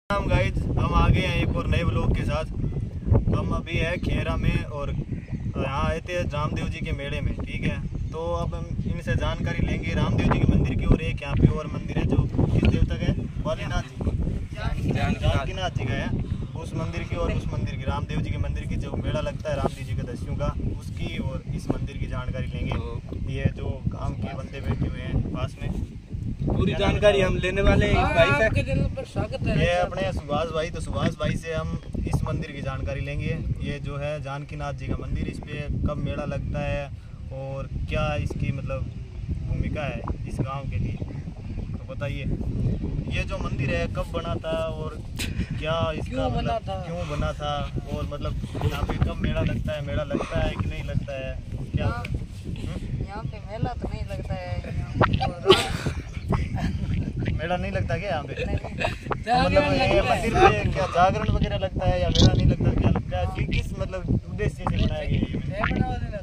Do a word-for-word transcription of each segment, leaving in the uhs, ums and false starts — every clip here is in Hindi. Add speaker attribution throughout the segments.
Speaker 1: हम गाइज हम आ गए हैं एक और नए व्लॉग के साथ। हम अभी है खेरा में और यहाँ आए थे रामदेव जी के मेले में, ठीक है। तो अब हम इनसे जानकारी लेंगे रामदेव जी के मंदिर की। और एक यहाँ पे और मंदिर है जो किस देवता का है, वालीनाथ जी, जानकीनाथ जी का है, उस मंदिर की। और उस मंदिर की रामदेव जी के मंदिर की जो मेला लगता है रामदेव जी के दस्युओं का, उसकी और इस मंदिर की जानकारी लेंगे। ये जो गाँव के बंदे बैठे हुए हैं पास में,
Speaker 2: पूरी जानकारी हम लेने वाले हैं।
Speaker 3: आपके चैनल पर स्वागत है।
Speaker 1: ये अपने सुभाष भाई, तो सुभाष भाई से हम इस मंदिर की जानकारी लेंगे। ये जो है जानकीनाथ जी का मंदिर, इस पे कब मेला लगता है और क्या इसकी मतलब भूमिका है इस गांव के लिए, तो बताइए। ये जो मंदिर है कब बना था और क्या इसका
Speaker 3: क्यों
Speaker 1: मतलब
Speaker 3: बना था?
Speaker 1: क्यों बना था और मतलब यहाँ पे कब मेला लगता है, मेला लगता है कि नहीं लगता है, क्या?
Speaker 3: यहाँ पे मेला तो नहीं लगता है, यहाँ
Speaker 1: मेला नहीं लगता क्या यहाँ पे?
Speaker 3: जागरण
Speaker 1: मतलब ये
Speaker 3: लगता है।
Speaker 1: मंदिर पे क्या जागरण वगैरह लगता है या मेला नहीं लगता, क्या क्या कि, किस मतलब उद्देश्य से बनाया गया है?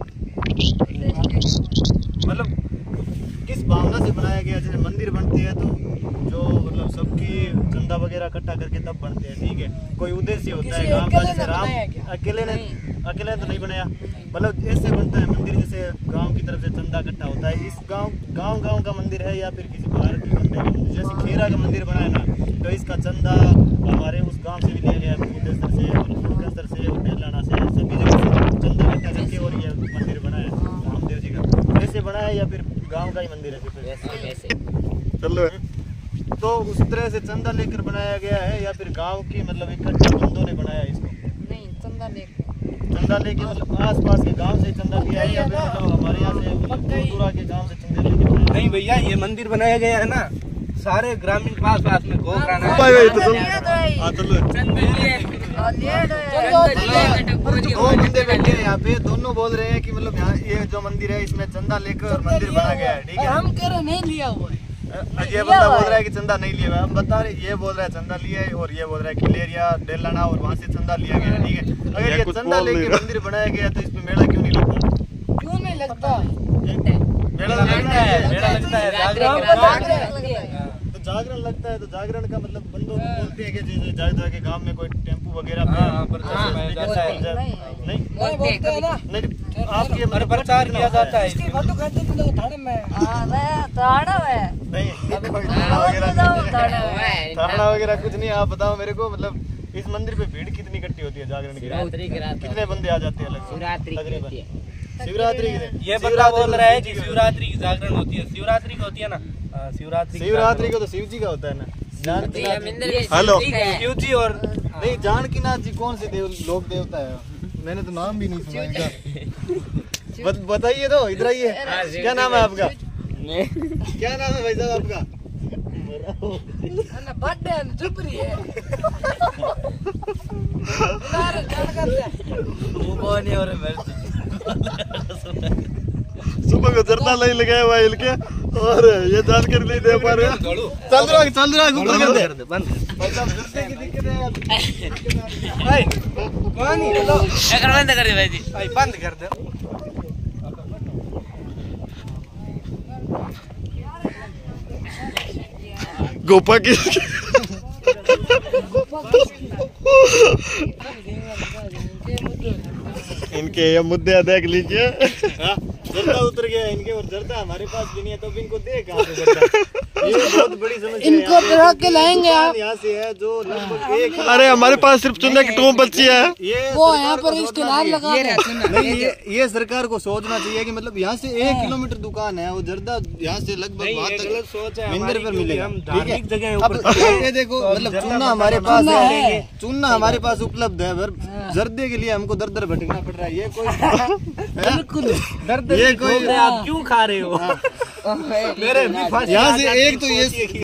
Speaker 1: मतलब किस भावना से बनाया गया? जैसे मंदिर बनते हैं तो जो मतलब सबकी चंदा वगैरह इकट्ठा करके तब बनते हैं, ठीक है। कोई उद्देश्य होता है
Speaker 3: किसी
Speaker 1: गांव का,
Speaker 3: अकेले
Speaker 1: जैसे
Speaker 3: ने
Speaker 1: राम
Speaker 3: बनाया क्या?
Speaker 1: अकेले ने अकेले ने तो नहीं बनाया, मतलब ऐसे बनता है मंदिर जैसे गांव की तरफ से चंदा इकट्ठा होता है। इस गांव गांव गांव का मंदिर है या फिर किसी बाहर की बनता है? जैसे खेरा का मंदिर बना है ना, तो इसका चंदा हमारे उस गांव से भी लिया गया है, फूलकेश्वर से और फूलकेश्वर से और बेलाना से, सभी जगह से चंदा इकट्ठा करके और ये मंदिर बना है रामदेव जी का। ऐसे बना है या फिर गाँव का ही मंदिर है? चलो, तो उस तरह से चंदा लेकर बनाया गया है या फिर गांव की मतलब इकट्ठे बंदों ने बनाया इसको?
Speaker 3: नहीं, चंदा लेके
Speaker 1: चंदा लेके मतलब आस पास के गांव से चंदा लिया है या फिर मतलब हमारे यहाँ से दूर दूर के गांव से चंदे लेके बनाया?
Speaker 2: नहीं भैया, ये मंदिर बनाया गया है ना सारे ग्रामीण पास पास में गोकराना
Speaker 1: हाँ, चलो। दो बंदे बैठे हैं यहाँ पे, दोनों बोल रहे हैं कि मतलब यहाँ ये जो मंदिर है इसमें चंदा लेकर मंदिर बना गया है, ठीक है।
Speaker 3: हम कह रहे नहीं लिया हुआ है।
Speaker 1: ये बंदा बोल रहा है कि चंदा नहीं लिया हुआ है, हम बता रहे, ये बोल रहा है चंदा लिया है और ये बोल रहा है खिलेरिया डेलाना और वहाँ से चंदा लिया गया है, ठीक है। अगर ये चंदा लेके मंदिर बनाया गया तो इसमें मेला क्यों नहीं लगता?
Speaker 3: क्यों नहीं लगता?
Speaker 1: मेला लगता है, मेला लगता है,
Speaker 3: जागरण लगता है।
Speaker 1: तो जागरण लगता है तो जागरण का मतलब बंदों को बोलते हैं कि जैसे जाए जाए के गांव में कोई टेम्पू वगैरह पे
Speaker 2: हाँ, प्रचार
Speaker 1: हाँ,
Speaker 2: में
Speaker 1: स्पीकर
Speaker 2: जाता है।
Speaker 1: से नहीं
Speaker 3: नहीं बोलते हैं ना।
Speaker 1: नहीं, आपके मतलब
Speaker 2: प्रचार किया जाता है।
Speaker 3: इसकी फोटो खाते थे लोग थाने में। हां, मैं थाना में।
Speaker 1: नहीं, कोई थाना वगैरह नहीं, थाना वगैरह कुछ नहीं। आप बताओ मेरे को, मतलब इस मंदिर पे भीड़ कितनी इकट्ठी होती है जागरण की रात? कितने बंदे आ जाते हैं लगभग? तकरीबन शिवरात्रि के दिन।
Speaker 2: ये बंदा बोल रहा है कि शिवरात्रि की जागरण होती है, शिवरात्रि को होती है ना, शिवरात्रि
Speaker 1: शिवरात्रि को तो शिव जी का होता है ना। जानकीनाथ जी,
Speaker 2: हेलो शिव जी और
Speaker 1: नहीं, जानकीनाथ जी कौन से देव लोक देवता है? मैंने तो नाम भी नहीं सुना इनका। बत, बताइए तो, इधर आइए। क्या नाम है आपका? क्या नाम है भाई साहब आपका?
Speaker 3: बर्थडे चुप रही है।
Speaker 1: सुबह को जरता नहीं लगाया हुआ इनके और ये जानकारी नहीं दे पा रहे। चल रहा चल रहा ऊपर कर दे बंद भाई साहब, जरते की दिक्कत है भाई। पानी लो एक बंद कर दे भाई जी, भाई बंद कर दे। गोपा की इनके ये मुद्दे देख लीजिए। जरदा उतर गया इनके और जरदा हमारे पास भी नहीं है, तो इनको दे कहाँ से जरदा? ये बहुत बड़ी समस्या है।
Speaker 3: इनको तरह के लाएंगे आप।
Speaker 1: यहाँ से है जो लगभग एक,
Speaker 4: अरे हमारे पास सिर्फ चुनने की टोप बची है।
Speaker 1: ये
Speaker 3: वो यहाँ पर इसके नाम लगा
Speaker 1: नहीं, ये ये सरकार को सोचना चाहिए कि मतलब यहाँ से एक किलोमीटर दुकान है, वो जरदा यहाँ से लगभग वहाँ तक
Speaker 2: सोच है
Speaker 1: मंदिर पर मिलेगा।
Speaker 2: हम
Speaker 1: ठीक है,
Speaker 2: धार्मिक जगह
Speaker 1: अब
Speaker 2: ऊपर
Speaker 1: ये देखो मतलब चूना हमारे पास है, चूना हमारे पास उपलब्ध है, पर जर्दे के लिए हमको दर दर भटकना पड़ रहा है। ये कोई
Speaker 3: बिल्कुल
Speaker 1: दर्द, ये कोई
Speaker 2: आप क्यों खा रहे हो? मेरे
Speaker 1: यहाँ से एक तो ये